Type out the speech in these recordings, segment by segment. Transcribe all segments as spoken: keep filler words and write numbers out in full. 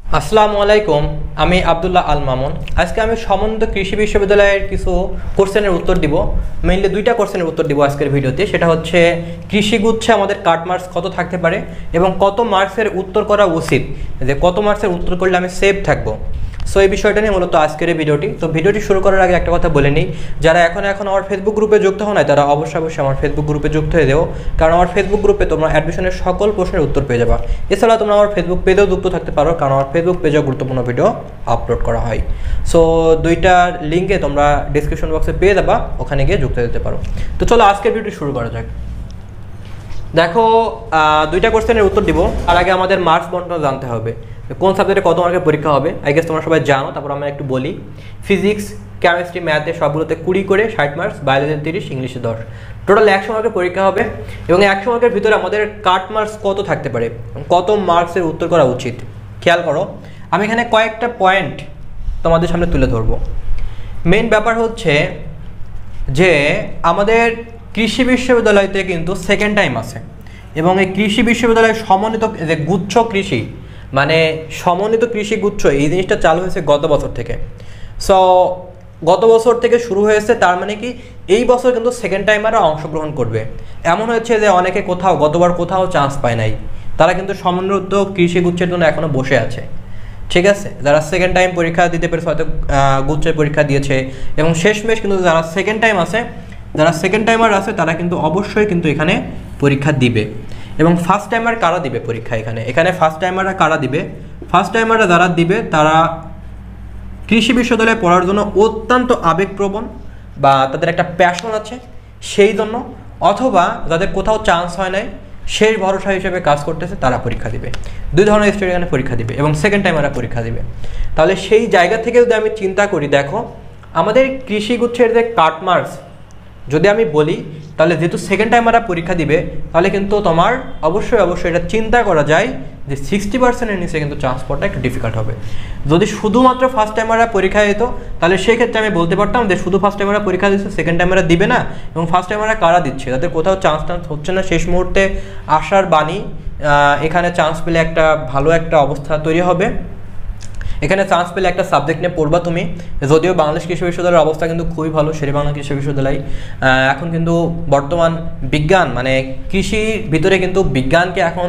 আসসালামু আলাইকুম, আমি আব্দুল্লাহ আল মামুন। আজকে আমি সমন্বিত কৃষি বিশ্ববিদ্যালয়ের কিছু কোশ্চেনের উত্তর দিব। মেইনলি দুইটা কোশ্চেনের উত্তর দিব আজকের ভিডিওতে। সেটা হচ্ছে কৃষিগুচ্ছে আমাদের কাট মার্কস কত থাকতে পারে এবং কত মার্কসের উত্তর করা উচিত, যে কত মার্কসের উত্তর করলে আমি সেভ থাকবো। সো এই বিষয়টা নিয়ে মূলত আজকের এই ভিডিওটি। তো ভিডিওটি শুরু করার আগে একটা কথা বলে নিই, যারা এখন এখন আমার ফেসবুক গ্রুপে যুক্ত হও নাই তারা অবশ্যই অবশ্যই আমার ফেসবুক গ্রুপে যুক্ত হয়ে দেও, কারণ আমার ফেসবুক গ্রুপে তোমরা অ্যাডমিশনের সকল প্রশ্নের উত্তর পেয়ে যাবা। এছাড়া তোমরা আমার ফেসবুক পেজেও যুক্ত থাকতে পারো, কারণ আমার ফেসবুক পেজেও গুরুত্বপূর্ণ ভিডিও আপলোড করা হয়। সো দুইটার লিঙ্কে তোমরা ডিসক্রিপশন বক্সে পেয়ে যাবা, ওখানে গিয়ে যুক্ত দিতে পারো। তো চলো আজকের ভিডিওটি শুরু করা যাক। দেখো, দুইটা কোশ্চেনের উত্তর দিব। আর আগে আমাদের মার্কস বন্টন জানতে হবে, কোন সাবজেক্টে কত মার্কের পরীক্ষা হবে। আই গেস তোমরা সবাই জানো, তারপর আমরা একটু বলি। ফিজিক্স, কেমিস্ট্রি, ম্যাথে সবগুলোতে কুড়ি করে ষাট মার্কস, বায়োলজিতে তিরিশ, ইংলিশে দশ, টোটাল একশো মার্কের পরীক্ষা হবে। এবং একশো মার্কের ভিতরে আমাদের কাট মার্কস কত থাকতে পারে, কত মার্কসের উত্তর করা উচিত, খেয়াল করো। আমি এখানে কয়েকটা পয়েন্ট তোমাদের সামনে তুলে ধরবো। মেইন ব্যাপার হচ্ছে যে আমাদের কৃষি বিশ্ববিদ্যালয়তে কিন্তু সেকেন্ড টাইম আছে, এবং এই কৃষি বিশ্ববিদ্যালয়ের সমন্বিত যে গুচ্ছ কৃষি, মানে সমন্বিত কৃষি গুচ্ছ, এই জিনিসটা চালু হয়েছে গত বছর থেকে। সো গত বছর থেকে শুরু হয়েছে, তার মানে কি এই বছর কিন্তু সেকেন্ড টাইমাররা অংশগ্রহণ করবে। এমন হয়েছে যে অনেকে কোথাও গতবার কোথাও চান্স পায় নাই, তারা কিন্তু সমন্বিত কৃষি গুচ্ছের জন্য এখনও বসে আছে। ঠিক আছে, যারা সেকেন্ড টাইম পরীক্ষা দিতে পেরেছে, হয়তো গুচ্ছের পরীক্ষা দিয়েছে, এবং শেষমেশ কিন্তু যারা সেকেন্ড টাইম আছে, যারা সেকেন্ড টাইমার আছে তারা কিন্তু অবশ্যই কিন্তু এখানে পরীক্ষা দিবে। এবং ফার্স্ট টাইমার কারা দিবে পরীক্ষা, এখানে এখানে ফার্স্ট টাইমাররা কারা দিবে, ফার্স্ট টাইমাররা যারা দিবে তারা কৃষি বিশ্ববিদ্যালয়ে পড়ার জন্য অত্যন্ত আবেগপ্রবণ, বা তাদের একটা প্যাশন আছে সেই জন্য, অথবা যাদের কোথাও চান্স হয় নাই শেষ ভরসা হিসেবে কাজ করতেছে, তারা পরীক্ষা দিবে। দুই ধরনের স্টুডেন্ট এখানে পরীক্ষা দিবে, এবং সেকেন্ড টাইমাররা পরীক্ষা দিবে। তাহলে সেই জায়গা থেকে যদি আমি চিন্তা করি, দেখো আমাদের কৃষিগুচ্ছের যে কাট মার্কস যদি আমি বলি, তাহলে যেহেতু সেকেন্ড টাইমাররা পরীক্ষা দিবে, তাহলে কিন্তু তোমার অবশ্যই অবশ্যই এটা চিন্তা করা যায় যে সিক্সটি পার্সেন্টের নিচে কিন্তু চান্স পাওয়াটা একটু ডিফিকাল্ট হবে। যদি শুধুমাত্র ফার্স্ট টাইমাররা পরীক্ষা দিত, তাহলে সেই ক্ষেত্রে আমি বলতে পারতাম যে শুধু ফার্স্ট টাইমাররা পরীক্ষা দিচ্ছে, সেকেন্ড টাইমাররা দিবে না। এবং ফার্স্ট টাইমাররা কারা দিচ্ছে, তাদের কোথাও চান্স টান্স হচ্ছে না, শেষ মুহূর্তে আসার বাণী, এখানে চান্স পেলে একটা ভালো একটা অবস্থা তৈরি হবে। এখানে চান্স পেলে একটা সাবজেক্ট নিয়ে পড়বা তুমি। যদিও বাংলাদেশ কৃষি বিশ্ববিদ্যালয়ের অবস্থা কিন্তু খুবই ভালো, শেরেবাংলা কৃষি বিশ্ববিদ্যালয় এখন কিন্তু বর্তমান বিজ্ঞান, মানে কৃষির ভিতরে কিন্তু বিজ্ঞানকে এখন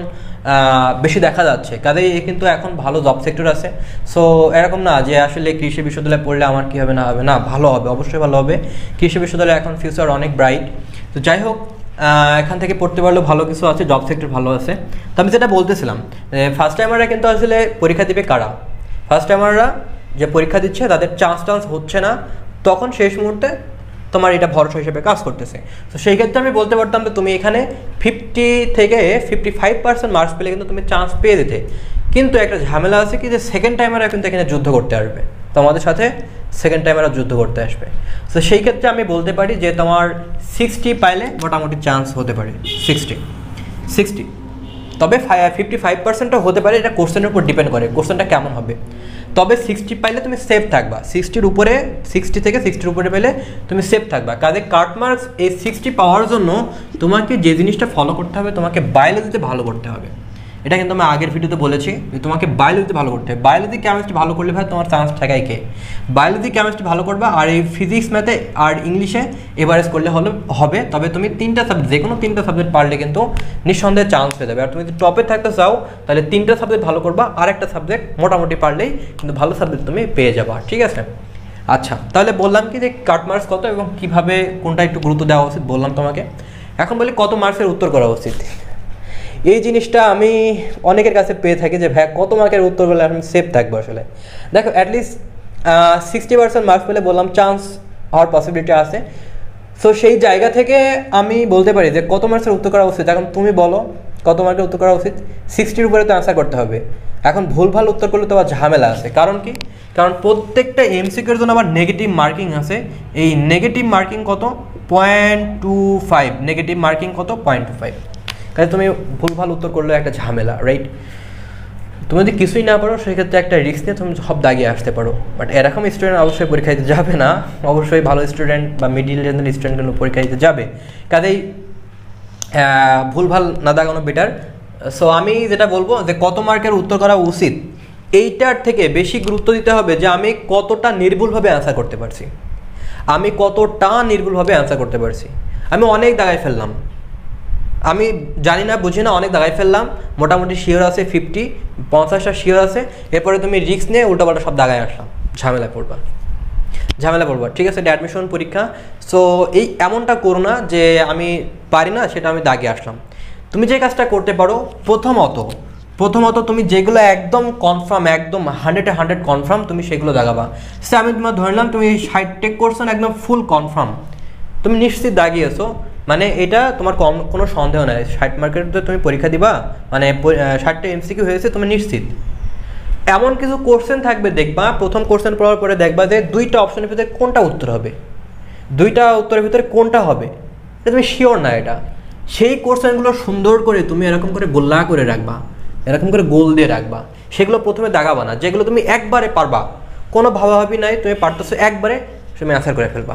বেশি দেখা যাচ্ছে, কাজেই কিন্তু এখন ভালো জব সেক্টর আছে। সো এরকম না যে আসলে কৃষি বিশ্ববিদ্যালয়ে পড়লে আমার কী হবে না হবে, না ভালো হবে, অবশ্যই ভালো হবে। কৃষি বিশ্ববিদ্যালয়ে এখন ফিউচার অনেক ব্রাইট। তো যাই হোক, এখান থেকে পড়তে পারলেও ভালো কিছু আছে, জব সেক্টর ভালো আছে। তো আমি যেটা বলতেছিলাম, ফার্স্ট টাইমাররা কিন্তু আসলে পরীক্ষা দিবে কারা, ফার্স্ট টাইমাররা যে পরীক্ষা দিচ্ছে তাদের চান্স টান্স হচ্ছে না, তখন শেষ মুহূর্তে তোমার এটা ভরসা হিসেবে কাজ করতেছে। তো সেই ক্ষেত্রে আমি বলতে পারতাম যে তুমি এখানে ফিফটি থেকে ফিফটি ফাইভ পার্সেন্ট মার্কস পেলে কিন্তু তুমি চান্স পেয়ে যেতে। কিন্তু একটা ঝামেলা আছে কি, যে সেকেন্ড টাইমাররা কিন্তু এখানে যুদ্ধ করতে আসবে, তোমাদের সাথে সেকেন্ড টাইমাররা যুদ্ধ করতে আসবে। তো সেই ক্ষেত্রে আমি বলতে পারি যে তোমার সিক্সটি পাইলে মোটামুটি চান্স হতে পারে, সিক্সটি সিক্সটি তবে ফিফটি ফাইভ পার্সেন্টও হতে পারে, এটা কোশ্চেনের উপর ডিপেন্ড করে কোশ্চেনটা কেমন হবে। তবে সিক্সটি পাইলে তুমি সেফ থাকবা, সিক্সটির উপরে, সিক্সটি থেকে সিক্সটির উপরে পেলে তুমি সেফ থাকবা। কাজে কাট মার্কস এই সিক্সটি পাওয়ার জন্য তোমাকে যে জিনিসটা ফলো করতে হবে, তোমাকে বায়োলজিতে ভালো করতে হবে। এটা কিন্তু আমি আগের ভিডিওতে বলেছি যে তোমাকে বায়োলজিতে ভালো করতে হবে। বায়োলজি কেমিস্ট্রি ভালো করলে ভাই তোমার চান্স ঠেকায় কে, বায়োলজি কেমিস্ট্রি ভালো করবা, আর এই ফিজিক্স ম্যাথে আর ইংলিশে এভারেজ করলে হলে হবে। তবে তুমি তিনটা সাবজেক্ট, যে কোনো তিনটা সাবজেক্ট পারলে কিন্তু নিঃসন্দেহে চান্স পেয়ে যাবে। আর তুমি যদি টপে থাকতে চাও, তাহলে তিনটা সাবজেক্ট ভালো করবা, আর একটা সাবজেক্ট মোটামুটি পারলেই কিন্তু ভালো সাবজেক্ট তুমি পেয়ে যাবা। ঠিক আছে, আচ্ছা তাহলে বললাম কি যে কাট মার্কস কত এবং কীভাবে কোনটা একটু গুরুত্ব দেওয়া উচিত বললাম তোমাকে। এখন বলি কত মার্কসের উত্তর করা উচিত। এই জিনিসটা আমি অনেকের কাছে পেয়ে থাকি যে ভাই কত মার্কের উত্তর বলে আমি সেফ থাকবো। আসলে দেখো, অ্যাটলিস্ট সিক্সটি পার্সেন্ট মার্কস পেলে বললাম চান্স হওয়ার পসিবিলিটি আছে। সো সেই জায়গা থেকে আমি বলতে পারি যে কত মার্কসের উত্তর করা উচিত। এখন তুমি বলো কত মার্কের উত্তর করা উচিত, সিক্সটির উপরে তো অ্যান্সার করতে হবে। এখন ভুলভাল উত্তর করলে তো আবার ঝামেলা আছে, কারণ কি, কারণ প্রত্যেকটা এমসিকিউর জন্য আবার নেগেটিভ মার্কিং আছে। এই নেগেটিভ মার্কিং কত, point two five negative marking কত, পয়েন্ট টু ফাইভ কাজে তুমি ভুলভাল উত্তর করলে একটা ঝামেলা, রাইট। তুমি যদি কিছুই না পারো সেক্ষেত্রে একটা রিস্ক নিয়ে তুমি সব দাগিয়ে আসতে পারো। বাট এরকম স্টুডেন্ট অবশ্যই পরীক্ষা দিতে যাবে না, অবশ্যই ভালো স্টুডেন্ট বা মিডিল লেভেলের স্টুডেন্টগুলো পরীক্ষা দিতে যাবে, কাজেই ভুলভাল না দাগানো বেটার। সো আমি যেটা বলবো যে কত মার্কের উত্তর করা উচিত, এইটার থেকে বেশি গুরুত্ব দিতে হবে যে আমি কতটা নির্ভুলভাবে অ্যান্সার করতে পারছি, আমি কতটা নির্ভুলভাবে অ্যান্সার করতে পারছি। আমি অনেক দাগায় ফেললাম, আমি জানি না বুঝি না, অনেক দাগায় ফেললাম, মোটামুটি শিওর আছে ফিফটি পঞ্চাশটা শিওর আছে, এরপরে তুমি রিস্ক নিয়ে উল্টাপাল্টা সব দাগায় আসলাম, ঝামেলায় পড়বা ঝামেলা পড়বা ঠিক আছে, এটা অ্যাডমিশন পরীক্ষা। সো এই এমনটা করো না যে আমি পারি না সেটা আমি দাগে আসলাম। তুমি যে কাজটা করতে পারো, প্রথমত প্রথমত তুমি যেগুলো একদম কনফার্ম, একদম হান্ড্রেডে হান্ড্রেড কনফার্ম, তুমি সেগুলো দাগাবা। সে আমি তোমার ধরলাম তুমি ষাট টেক করছো না, একদম ফুল কনফার্ম, তুমি নিশ্চিত দাগিয়েছো, মানে এটা তোমার কম কোনো সন্দেহ নাই, ষাট মার্কের তুমি পরীক্ষা দিবা, মানে ষাটটা এমসিকিউ হয়েছে তুমি নিশ্চিত। এমন কিছু কোশ্চেন থাকবে দেখবা, প্রথম কোশ্চেন পড়ার পরে দেখবা যে দুইটা অপশনের ভিতরে কোনটা উত্তর হবে, দুইটা উত্তরের ভিতরে কোনটা হবে এটা তুমি শিওর না। এটা সেই কোশ্চেনগুলো সুন্দর করে তুমি এরকম করে গোল্লা করে রাখবা, এরকম করে গোল দিয়ে রাখবা, সেগুলো প্রথমে দাগাবা না। যেগুলো তুমি একবারে পারবা, কোনো ভাবাভাবি নাই, তুমি পারতেছো একবারে, তুমি অ্যান্সার করে ফেলবা।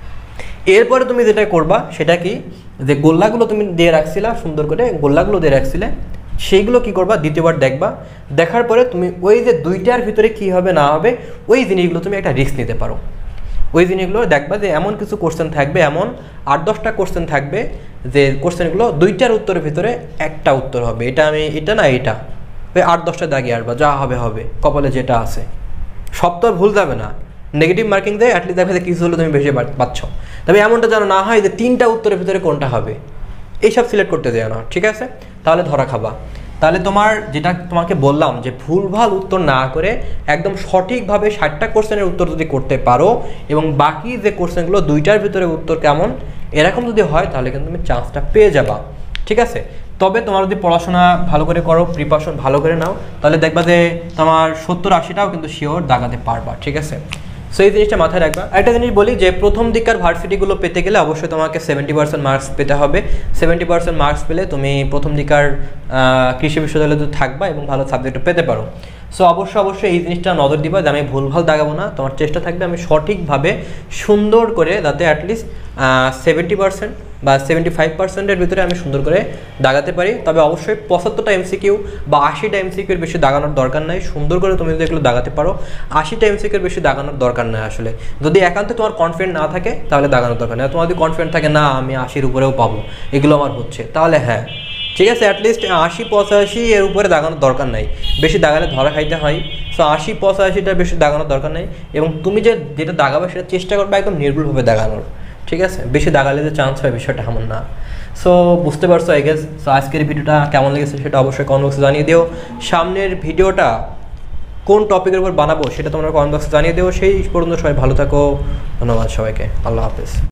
এরপরে তুমি যেটা করবা সেটা কি, যে গোল্লাগুলো তুমি দিয়ে রাখছিলা, সুন্দর করে গোল্লাগুলো দিয়ে রাখছিলে, সেইগুলো কি করবা, দ্বিতীয়বার দেখবা, দেখার পরে তুমি ওই যে দুইটার ভিতরে কি হবে না হবে ওই জিনিসগুলো তুমি একটা রিস্ক নিতে পারো। ওই জিনিসগুলো দেখবা যে এমন কিছু কোশ্চেন থাকবে, এমন আট দশটা কোশ্চেন থাকবে যে কোশ্চেনগুলো দুইটার উত্তরের ভিতরে একটা উত্তর হবে, এটা আমি এটা না এটা, ওই আট দশটা দাগিয়ে আসবা, যা হবে হবে, কপালে যেটা আছে। সব তো আর ভুল যাবে না, নেগেটিভ মার্কিং দেয় অ্যাটলিস্ট দেখা যায় কিছু হলে তুমি বেশি পাচ্ছ, তবে এমনটা যেন না হয় যে তিনটা উত্তরের ভিতরে কোনটা হবে, এইসব সিলেক্ট করতে যায় না, ঠিক আছে? তাহলে ধরা খাবা। তাহলে তোমার যেটা তোমাকে বললাম যে ভুলভাল উত্তর না করে একদম সঠিকভাবে ষাটটা কোশ্চেনের উত্তর যদি করতে পারো, এবং বাকি যে কোশ্চেনগুলো দুইটার ভিতরে উত্তর কেমন এরকম যদি হয়, তাহলে কিন্তু তুমি চান্সটা পেয়ে যাবা, ঠিক আছে? তবে তোমার যদি পড়াশোনা ভালো করে করো, প্রিপারেশন ভালো করে নাও, তাহলে দেখবা যে তোমার সত্তর আশিটাও কিন্তু শিওর দাগাতে পারবা, ঠিক আছে? সো এই জিনিসটা মাথায় রাখবা। একটা জিনিস বলি যে প্রথম দিককার ভার্সিটিগুলো পেতে গেলে অবশ্যই তোমাকে সেভেন্টি পার্সেন্ট মার্কস পেতে হবে। সেভেন্টি পার্সেন্ট মার্কস পেলে তুমি প্রথম দিককার কৃষি বিশ্ববিদ্যালয়ে থাকবা এবং ভালো সাবজেক্টও পেতে পারো। সো অবশ্যই অবশ্যই এই জিনিসটা নজর দিবা যে আমি ভুলভাল দাগাবো না, তোমার চেষ্টা থাকবে আমি সঠিকভাবে সুন্দর করে যাতে অ্যাটলিস্ট সেভেন্টি পার্সেন্ট বা সেভেন্টি ফাইভ পার্সেন্টের ভিতরে আমি সুন্দর করে দাগাতে পারি। তবে অবশ্যই পঁচাত্তরটা এমসিকিউ বা আশিটা এমসিকিউর বেশি দাগানোর দরকার নাই, সুন্দর করে তুমি যদি এগুলো দাগাতে পারো, আশিটা এমসিকিউর বেশি দাগানোর দরকার নাই। আসলে যদি একান্ত তোমার কনফিডেন্ট না থাকে তাহলে দাগানোর দরকার নেই। তোমার যদি কনফিডেন্ট থাকে না আমি আশির উপরেও পাবো, এগুলো আমার হচ্ছে, তাহলে হ্যাঁ ঠিক আছে, অ্যাটলিস্ট আশি পঁচাশি এর উপরে দাগানোর দরকার নাই, বেশি দাগালে ধরা খাইতে হয়। সো আশি পঁচাশিটা বেশি দাগানোর দরকার নেই, এবং তুমি যে যেটা দাগাবে সেটা চেষ্টা করবে একদম নির্ভুলভাবে দাগানোর, ঠিক আছে? বেশি দাগালে যে চান্স হয় বিষয়টা এমন না। সো বুঝতে পারছো আই গেস। সো আজকের ভিডিওটা কেমন লেগেছে সেটা অবশ্যই কমেন্ট বক্সে জানিয়ে দিও। সামনের ভিডিওটা কোন টপিকের উপর বানাবো সেটা তোমরা কমেন্ট বক্সে জানিয়ে দিও। সেই পর্যন্ত সবাই ভালো থাকো, ধন্যবাদ সবাইকে, আল্লাহ হাফেজ।